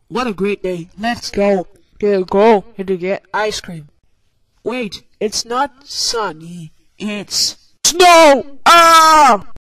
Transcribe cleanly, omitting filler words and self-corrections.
What a great day. Let's go. Go and to get ice cream. Wait, it's not sunny. It's snow! Ah!